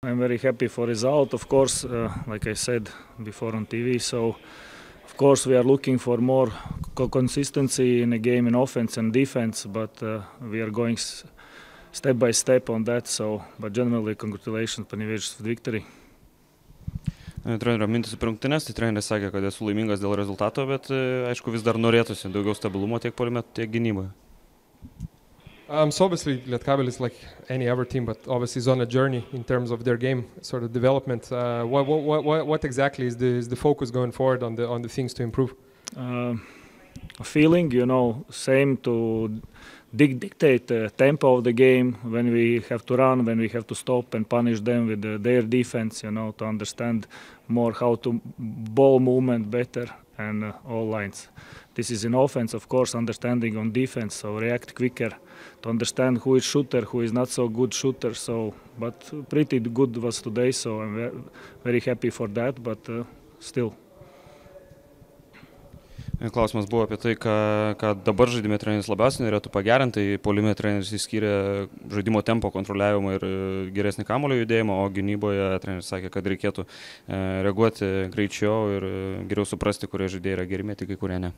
I'm very happy for result, of course, like I said before on TV. So, of course, we are looking for more consistency in a game in offense and defense, but we are going step by step on that. So, but generally, congratulations, Panevėžys, for victory. Trenerio mintis apie rungtynes, tai treneris sakė, kad esu laimingas dėl rezultato, bet aišku vis dar norėtųsi daugiau stabilumo tiek puolime, tiek gynyboje. So obviously Lietkabel is like any other team, but obviously is on a journey in terms of their game sort of development. What exactly is the focus going forward on the things to improve? A feeling, same to dictate the tempo of the game when we have to run, when we have to stop and punish them with their defense, to understand more how to ball movement better and all lines. This is in offense, of course, understanding on defense, so react quicker to understand who is shooter, who is not so good shooter. So, but pretty good was today, so I'm very happy for that, but still. Klausimas buvo apie tai, ką dabar žaidime treneris labiausiai norėtų pagerinti. Tai puolime treneris įskyrė žaidimo tempo kontroliavimą ir geresnį kamuolio judėjimą, o gynyboje treneris sakė, kad reikėtų reaguoti greičiau ir geriau suprasti, kurie žaidėjai yra geri metikai, kai kurie ne.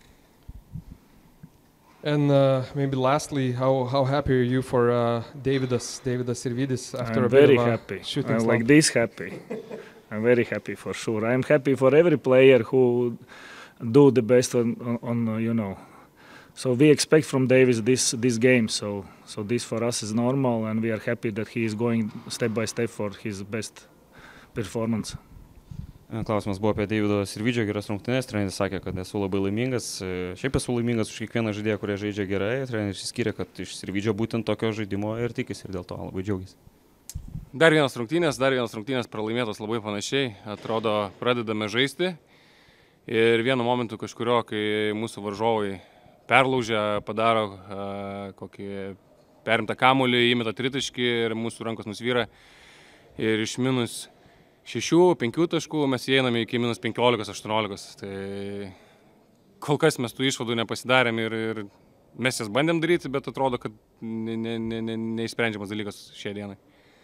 And maybe lastly, how happy are you for Davidas Sirvidis after a bit of a shooting slump? I'm like this happy. I'm very happy for sure. I'm happy for every player who do the best on. So we expect from Davis this game. So this for us is normal, and we are happy that he is going step by step for his best performance. Klausimas buvo apie Davido Sirvidžio geras rungtynes. Treneris sakė, kad esu labai laimingas. Šiaip esu laimingas už kiekvieną žaidėją, kurie žaidžia gerai. Treneris išskyrė, kad iš Sirvidžio būtent tokio žaidimo ir tikisi ir dėl to labai džiaugiasi. Dar vienas rungtynės pralaimėtos labai panašiai. Atrodo, pradedame žaisti. Ir vienu momentu kažkurio, kai mūsų varžovai perlaužia, padaro kokį perimtą kamuolį, įmeta tritaškį ir mūsų rankos nusvyra. Ir iš minus 6-5 taškų mes įeiname iki minus 15-18. Tai kol kas mes tų išvadų nepasidarėm ir mes jas bandėm daryti, bet atrodo, kad neišsprendžiamas dalykas šiai dienai.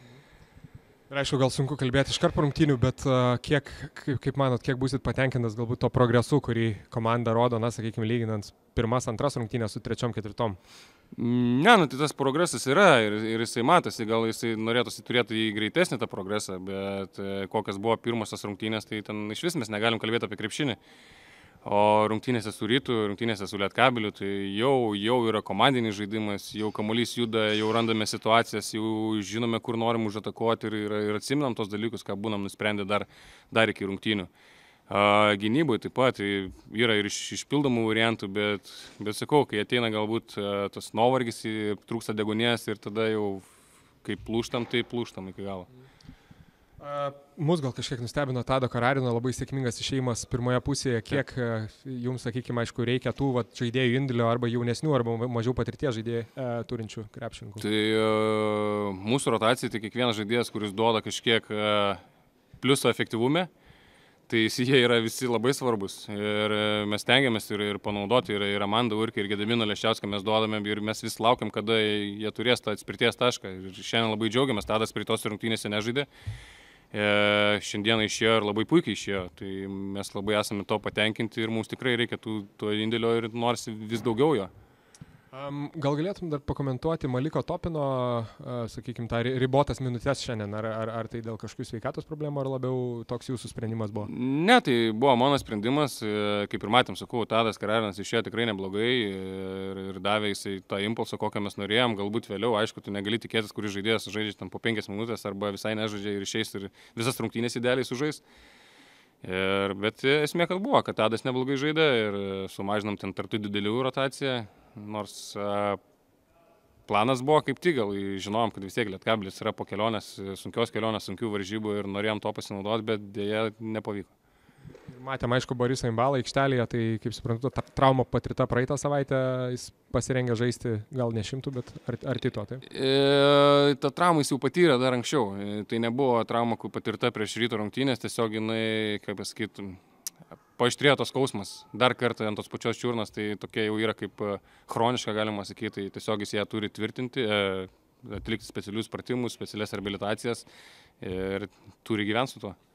Ir aišku, gal sunku kalbėti iškart po rungtynių, bet kaip manot, kiek būsit patenkintas galbūt to progresu, kurį komanda rodo, sakykime, lyginant pirmas, antras rungtynės su trečiom, ketvirtom? Ne, tai tas progresas yra ir jisai matosi, gal jisai norėtųsi turėti į greitesnį tą progresą, bet kokias buvo pirmosios rungtynės, tai ten iš vis mes negalim kalbėti apie krepšinį. O rungtynėse su Rytu, rungtynėse su Lietkabeliu, tai jau yra komandinis žaidimas, jau kamuolys juda, jau randame situacijas, jau žinome, kur norim užatakuoti ir atsiminam tos dalykus, ką būnam nusprendę dar iki rungtynių. Gynyboje taip pat yra ir išpildomų variantų, bet sakau, kai ateina galbūt tas nuovargis, trūksta degonės ir tada jau kai plūštam, tai plūštam iki galo. Mus gal kažkiek nustebino Tado Kararino labai sėkmingas išėjimas pirmoje pusėje. Kiek jums, sakykime, aišku, reikia tų žaidėjų indėlio arba jaunesnių, arba mažiau patirties žaidėjų turinčių krepšininkų? Tai mūsų rotacija, tai kiekvienas žaidėjas, kuris duoda kažkiek pliuso efektyvume, tai jie yra visi labai svarbus. Ir mes tengiamės ir panaudoti, ir Amandą Urkį, ir Gedimino Leščiauską mes duodame, ir mes vis laukiam, kada jie turės tą atspirties tašką. Ir šiandien labai džiaugiamės, Tadas prie tos rungtynėse nežaidė. Šiandieną išėjo ir labai puikiai išėjo, tai mes labai esame to patenkinti ir mums tikrai reikia to indėlio ir norisi vis daugiau jo. Gal galėtum dar pakomentuoti Maliko Topino, sakykime, tą ribotas minutės šiandien, ar tai dėl kažkokių sveikatos problemų, ar labiau toks jūsų sprendimas buvo? Ne, tai buvo mano sprendimas, kaip ir matėm, sakau, Tadas Kararinas išėjo tikrai neblogai ir davė jisai tą impulsą, kokią mes norėjom, galbūt vėliau, aišku, tu negali tikėtis, kuris žaidėjas žaidžia tam po 5 minutės arba visai nežaidžia ir išeis ir visas rungtynės idealiai sužais. Bet esmė, kad buvo, kad Tadas neblogai žaidė ir sumažinom ten tarp didelių rotaciją. Nors planas buvo kaip tik, gal žinojom, kad vis tiek Lietkabelis yra po kelionės, sunkios kelionės, sunkių varžybų ir norėjom to pasinaudoti, bet dėja nepavyko. Matėm, aišku, Borisą Imbalą aikštelėje, tai kaip suprantu, trauma patirta praeitą savaitę, jis pasirengė žaisti gal ne 100, bet arti to, taip? Ta trauma jis jau patyrė dar anksčiau, tai nebuvo trauma, kur patirta prieš Ryto rungtynės, tiesiog jinai, kaip pasakytum, paaštrėjo tos skausmas, dar kartą ant tos pačios čiurnos, tai tokia jau yra kaip chroniška, galima sakyti, tai tiesiog jis ją turi tvirtinti, atlikti specialius pratimus, specialias reabilitacijas ir turi gyventi su tuo.